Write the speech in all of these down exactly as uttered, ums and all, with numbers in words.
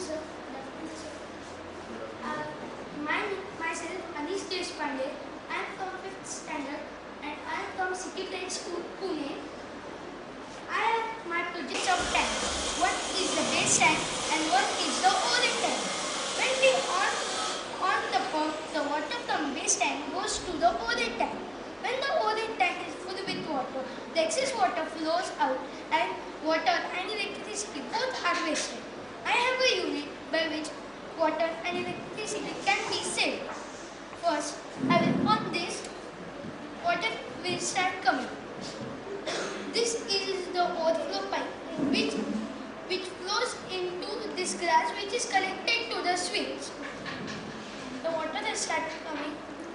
sir. Good afternoon, sir. Uh, my, myself, Anish Deshpande. I am from fifth standard and I am from City Trade School, Pune. I have my project of tank. What is the base tank and what is the O-ring tank? When we on, on the pump, the water from base tank goes to the O-ring tank. When the O-ring tank is full with water, the excess water flows out and water and electricity both are wasted. I have a unit by which water and electricity can be saved. First, I will on this, water will start coming. This is the overflow pipe which, which flows into this glass which is connected to the switch. The water has started coming.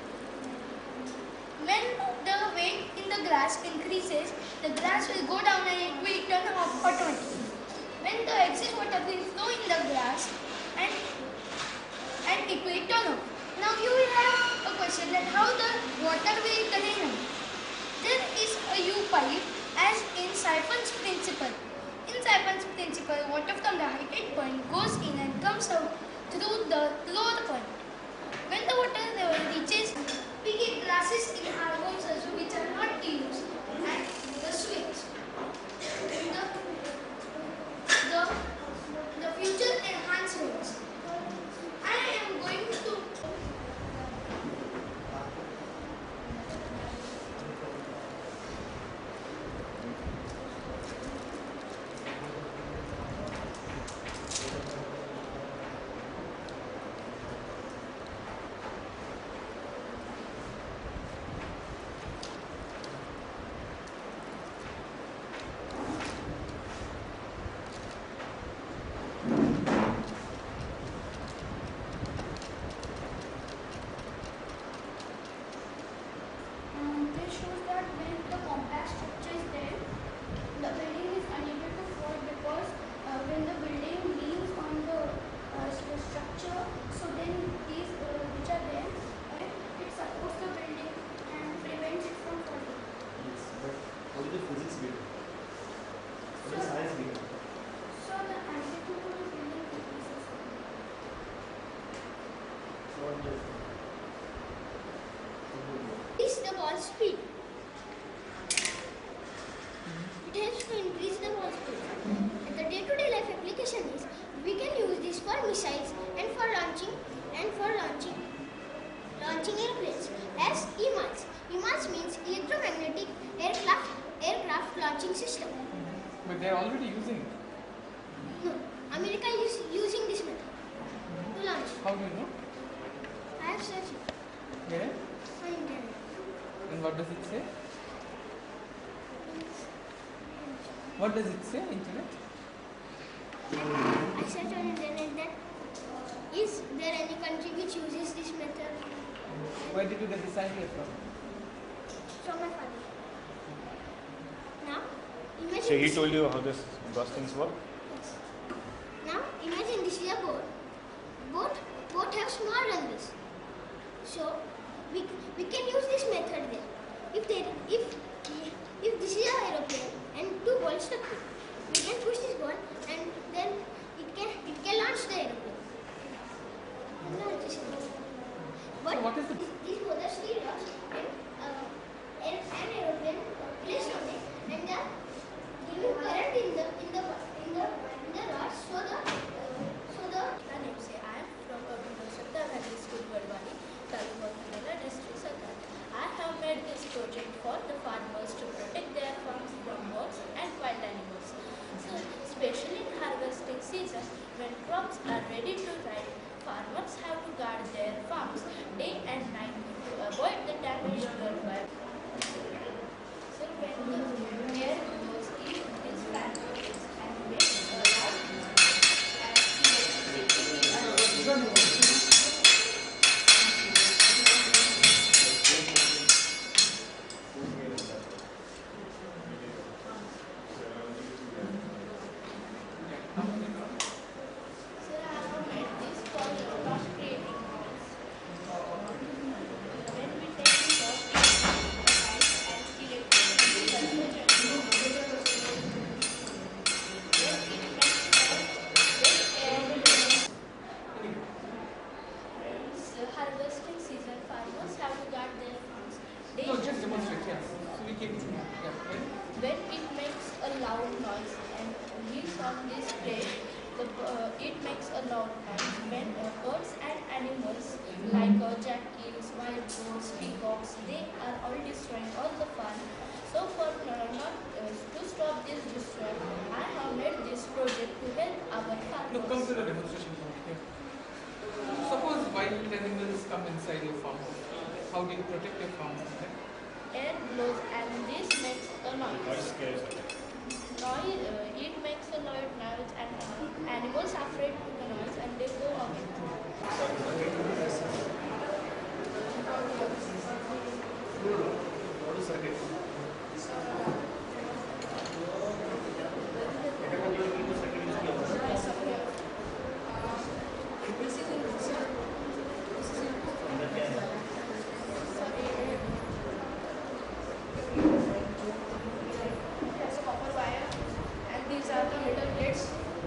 When the weight in the glass increases, the glass will go down and it will turn off automatically. When the excess water will flow in the glass and, and it will turn off. Now you will have a question that how the water will drain out. There is a U-pipe as in Siphon's principle. In Siphon's principle, water from the heightened point goes in and comes out through the lower point. When the water level reaches, we get glasses in our homes also which are not used and the switch. The, the, the future enhancements. I am going to increase the ball speed. It helps to increase the ball speed. And the day-to-day life application is we can use this for missiles and for launching and for launching launching airplanes as E M A Ls. E M A Ls means electromagnetic aircraft aircraft launching system. But they are already using it. No, America is using this method to launch. How do you know? I have searched it. Where? On internet. And what does it say? What does it say, internet? I searched on internet that is there any country which uses this method? Where did you get this idea from? From my father. Now, imagine. So he this- told you how this those things work? Yes. Now, imagine this is a boat. Boat, boat have small runways. So, we, we can use this method there. If there, if if this is an aeroplane and two balls stuck to it, we can push this ball and then it can it can launch the aeroplane. And launch this aeroplane. But So what is the- these both are steel rods and uh, an an aeroplane placed on it and the giving current in the in the in the in the rods so the so the My name is I am from Abhinandan Shraddha Valley School, Vadwani, Taluka Mandala district, Sagar. I have made this project for the farmers to protect their farms from birds and wild animals. So, especially in harvesting season, when crops are ready to ripe, farmers have to guard their farms day and night to avoid the damage done by. So, when the air blows in these factories and makes a loud noise and electricity is Sir, I have made this for not creating noise. When we take the dog, and electricity conversion loud noise when uh, birds and animals like uh, jackals, wild boars, peacocks, they are all destroying all the fun. So for uh, not uh, to stop this destruction, I have made this project to help our Look, come to farmers. the demonstration point here. Suppose wild animals come inside your farm. How do you protect your farm? Air blows and this makes a Noise noise. scares away. Noise uh, it makes a loud noise and uh, animals are afraid to the noise and they go away. What is circuit? Yes, copper wire and these are the metal plates.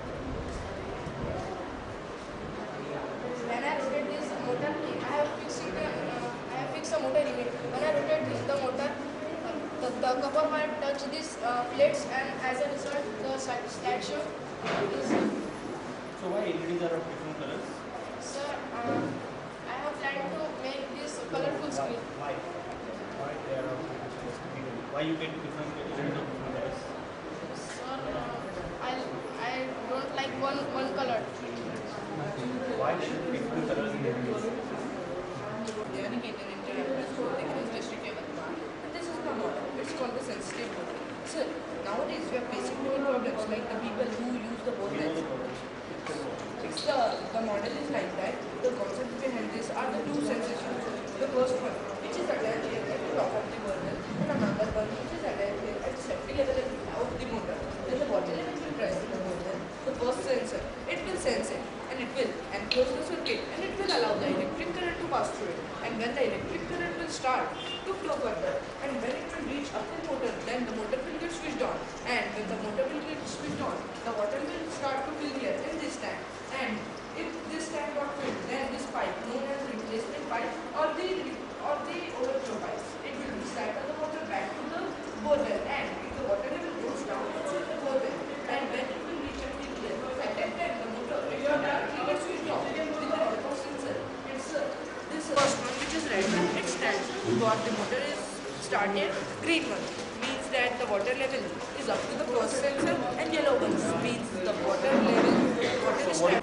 When I rotate this motor, I have fixed it, uh, I have fixed the motor in it. When I rotate this, the motor, uh, the, the copper wire touch these uh, plates and as a result the slide slide show is. So why L E Ds are of different colors? Sir, uh, I have planned to make this colorful screen. Why? Why they are of different colors? Why you get different L E Ds of different colors? Sir, uh, I, I don't like one, one color. Why different colors in L E Ds? They are indicated in diagrams for the destructible part. And this is the model. It's called the sensitive model. So nowadays we are facing many problems like the people who use the We know bowlers. the problems. It's the the model is like that. The concept behind this are the two sensations. The first one, which is attached here at the top of the burner, and another one which is attached here at the safety level of the motor. When the water level will rise in the motor, the first sensor, it will sense it and it will enclose the circuit and it will allow the electric current to pass through it. And when the electric current will start to flow further, and when it will reach up the motor, then the motor will get switched on. And when the motor will get switched on, the water will start to fill here in this tank. And if this tank got filled, then this pipe, known as replacement pipe or the or the overflow pipe, it will recycle the water back to the borewell. And if the water level goes down inside the borewell, and when it will reach up the well, at that time the motor will directly get switched off with the help of sensor. It's uh, this first one, which is red one, it stands for the motor is started. Green one means that the water level is up to the first sensor, and yellow one means the water level water is stand.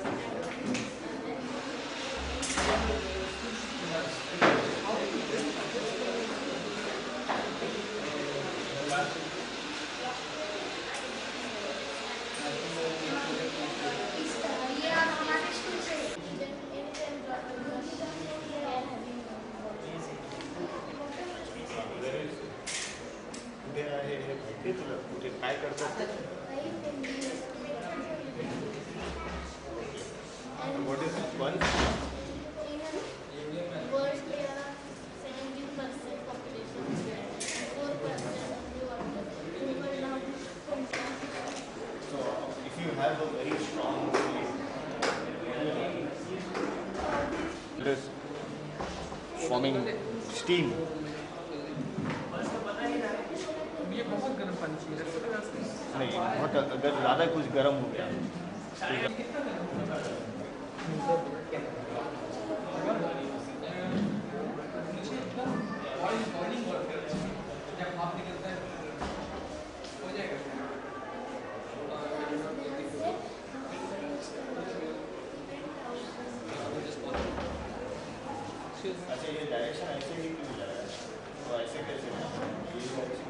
ये आप हमारे school से कुठे आहे हे माहिती तुला कुठे काय करतात? What is this one? World there are seventy percent population and four percent of the water. People now So if you have a very strong it is forming steam. ये बहुत गर्म पानी चाहिए रख सकते हैं इसमें? नहीं बहुत अगर ज़्यादा कुछ गर्म हो गया तो कितना गर्म? नीचे इतना ऑयल बॉइलिंग वाटर जब भाप निकलता है हो जाएगा। अच्छा ये डायरेक्शन ऐसे ही क्यों जा रहा है? तो ऐसे कैसे जा रहा है? ये direction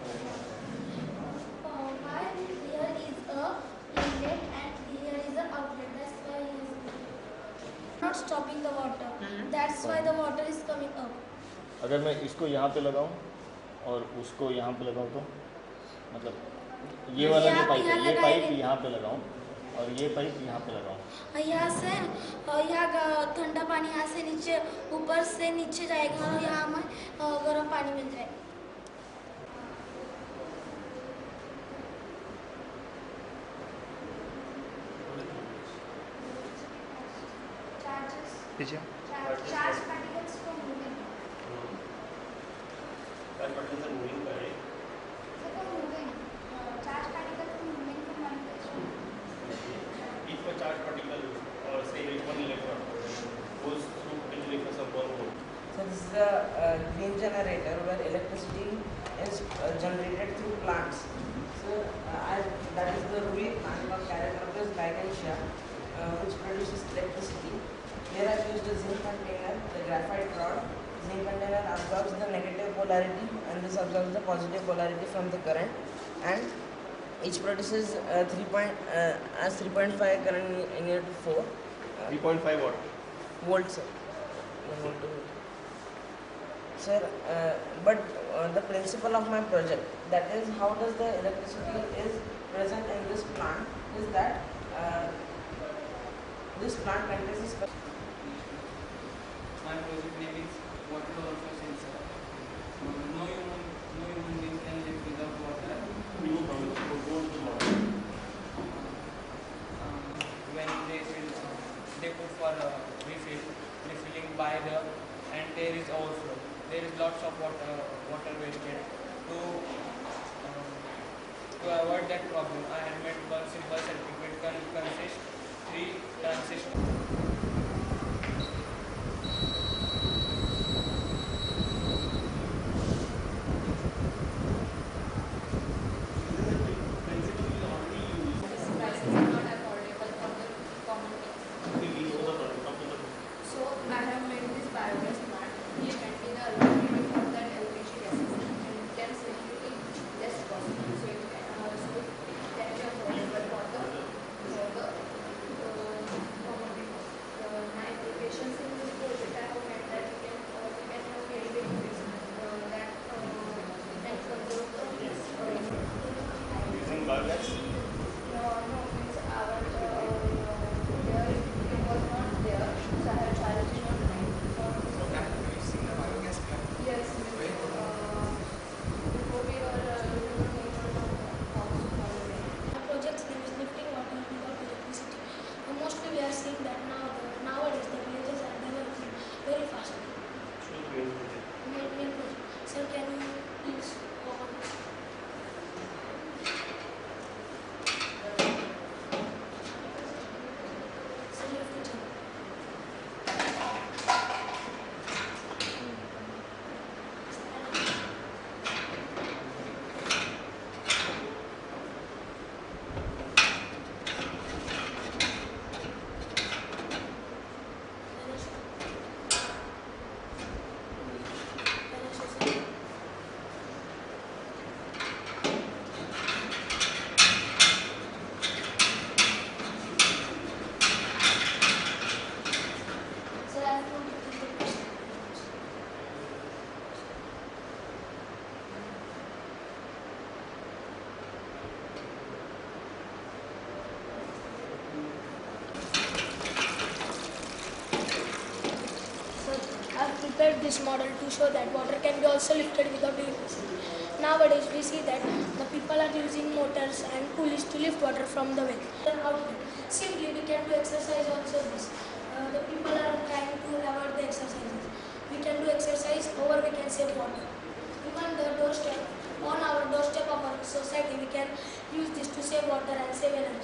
why here is a inlet and here is a outlet. That's why he is not stopping the water. That's why the water is coming up. अगर मैं इसको यहाँ पे लगाऊं और उसको यहाँ पे लगाऊं तो मतलब ये वाला यहाँ जो पे पाइप है यहाँ ये लगाए पाइप हैं। यहाँ पे लगाऊं और ये पाइप यहाँ पे लगाऊं और यहाँ से और यहाँ ग- ठंडा पानी यहाँ से नीचे ऊपर से नीचे जाएगा और यहाँ हमें अ, गर्म पानी मिल जाएगा। पीछे Charge particles from moving. Moving कर रही है So from moving, uh, charge particles from moving from one place to another. each per charge particle or the uh, green generator where electricity is uh, generated through plants. So uh, I, that is the ruby plant of Carocarpus gigantea, uh, which produces electricity. Here I used a zinc container, the graphite rod. Zinc container absorbs the negative polarity and this absorbs the positive polarity from the current, and each produces uh, three point, uh, as three point five current near to four. Uh, three point five watt. Volts. Sir. One volt to volt. Sir, uh, but uh, the principle of my project, that is how does the electricity is present in this plant, is that uh, this plant contains a special. My project name is water also sensor. Uh, no human, no human being can live without water. Uh, when they fill, they put for uh, refill, refilling by the, and there is overflow. There is lots of water, water wasted. To uh, to avoid that problem, I have made one simple circuit which can consist three transistors. Prepared this model to show that water can be also lifted without electricity. Nowadays we see that the people are using motors and pulleys to lift water from the well. Then how to do? Simply we can do exercise also this. Uh, the people are trying to avoid the exercises. We can do exercise or we can save water. Even the doorstep, on our doorstep of our society, we can use this to save water and save energy.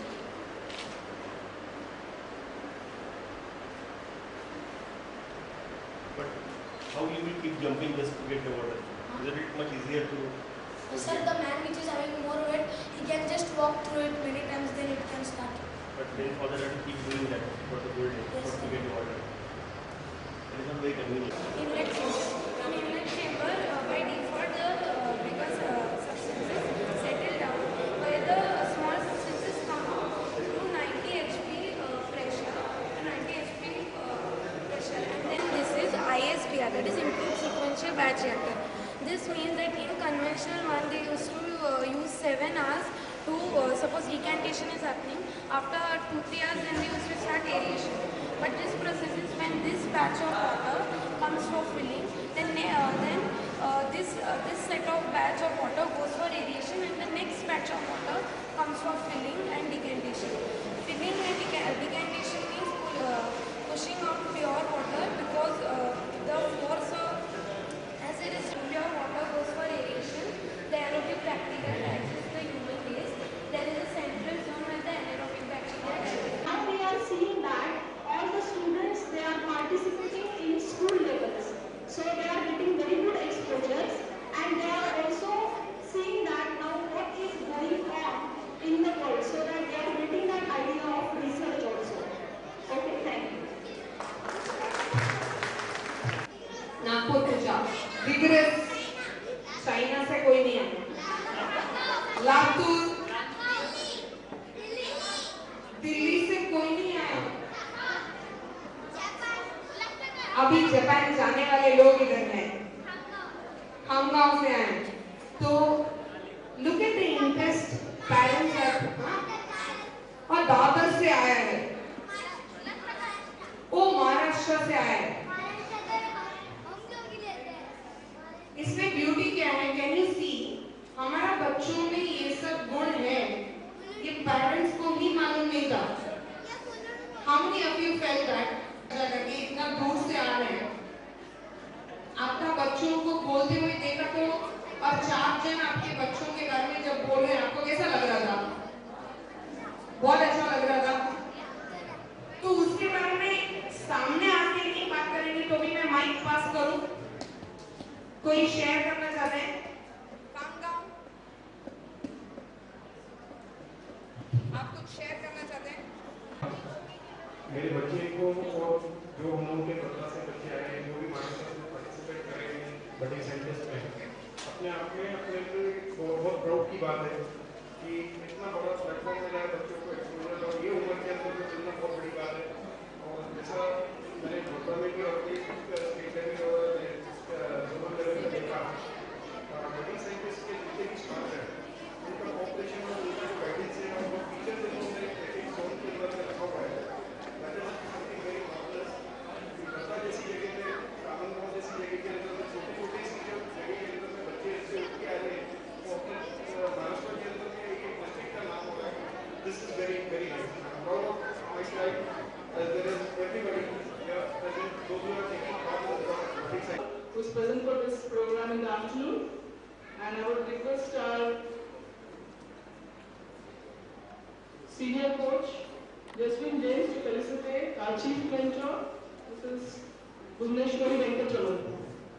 But how you will keep jumping just to get the water? Isn't it much easier to? Sir, the man which is having more weight, he can just walk through it many times, then it can start. But then for that, to keep doing that for the whole day, Yes, for to get the water. It is not very convenient. Inlet chamber. In inlet chamber, uh, by default, the uh, because uh, substances settle down, where the small substances come out through ninety H P uh, pressure, ninety H P uh, pressure, and then this is I S B R, that is improved sequential batch reactor. This means that in conventional one, they used to uh, use seven hours to uh, suppose decantation is happening. After two three hours, then they used to start aeration. But this process is when this batch of water comes for filling, then uh, then uh, this uh, this set of batch of water goes for aeration, and the next batch of water comes for filling and decantation. Filling and deca decantation means uh, pushing out pure water, because uh, the force of, as it is pure water goes for aeration, the aerobic bacteria digests the human waste. There is a central zone where the anaerobic bacteria digest. Now we are seeing that rigorous China से कोई नहीं आया, लातूर दिल्ली से कोई नहीं आया, अभी Japan जाने वाले लोग इधर हैं, हांगकांग से आए। तो look at the interest parents हैं, और दादर से आया है, वो महाराष्ट्र से आया है। इसमें ब्यूटी क्या है? कैन यू सी हमारा बच्चों में ये सब गुण है, ये पेरेंट्स को ही मालूम नहीं था। How many of you felt that कि इतना दूर से आ रहे हैं, आपका बच्चों को बोलते हुए देखा तो, और चार जन आपके बच्चों के बारे में जब बोल रहे हैं, आपको कैसा लग रहा था? बहुत अच्छा लग रहा था। तो उसके बारे में सामने आके नहीं बात करेंगे तो भी मैं माइक पास करूं। कोई शेयर करना चाहते हैं? काम गाँव आप कुछ शेयर करना चाहते हैं? मेरे बच्चे को और जो हम लोग के पता से बच्चे आए हैं, जो भी महाराष्ट्र में पार्टिसिपेट करेंगे बड़े सेंटर्स में, अपने आप में अपने लिए बहुत बहुत प्राउड की बात है कि इतना बड़ा प्लेटफॉर्म मिला है बच्चों को एक्सपोजर, और ये उम्र के अंदर तो चलना बहुत बड़ी बात है। और जैसा मैंने भोपाल में भी और स्टेट लेवल और जोनल लेवल में देखा, बड़ी साइंटिस्ट के जितने भी स्टाफ है उनका कॉपरेशन और उनका जो गाइडेंस है और वो टीचर जो उन्होंने एक जोन के अंदर में रखा हुआ है, that is something very marvellous. Calcutta जैसी जगह में, रामनगर जैसी जगह के अंदर में, छोटी छोटी सी जो जगह के अंदर में बच्चे ऐसे उठ के आ रहे हैं, वो अपने महाराष्ट्र के अंदर में एक एक डिस्ट्रिक्ट का नाम हो रहा है। This is very very nice. Proud of my child as there is everybody here present, those who are taking part in the big side. Who is present for this program in the afternoon, and I would request our senior coach Jasmine James to felicitate our chief mentor, Missus Bhuvneshwari Venkatachalam.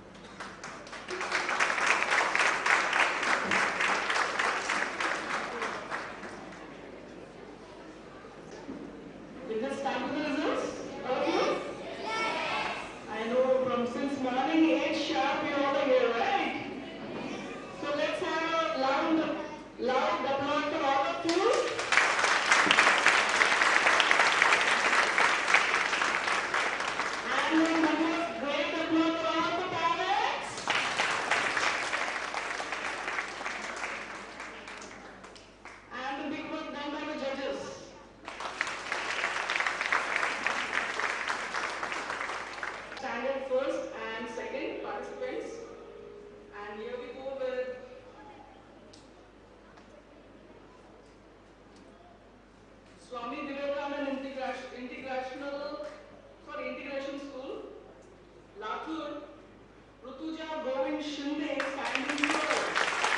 Is this time for the results? All of you? I know from since morning eight sharp you're all here, right? So let's have a loud, loud applause for all of you. And then one more great applause for all the parents. And the big work done by the judges. Standard first and second participants, and here we go with Swami Vivekanand Integration, Integrational, sorry, Integration School, Latur, Rutuja Govind Shinde, standing first.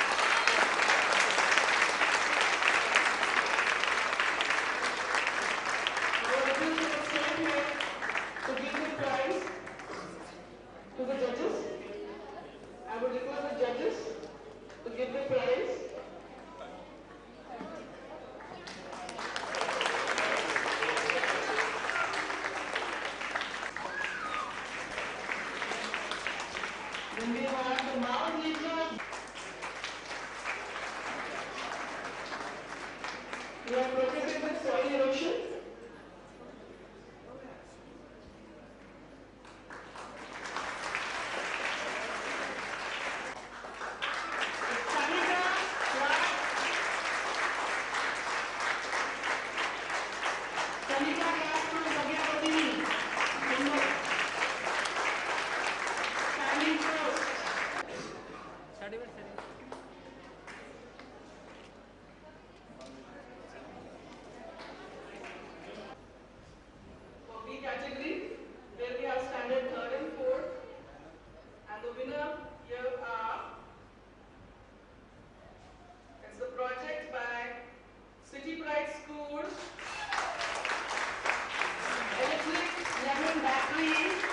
I would request the same here to give the prize to the judges. I would request the judges to give the prize. Then we have the Mount Leader. We are protected with soil erosion. For B category, there we have standard third and fourth, and the winner here are, it's the project by City Pride School, Electric Lemon Battery,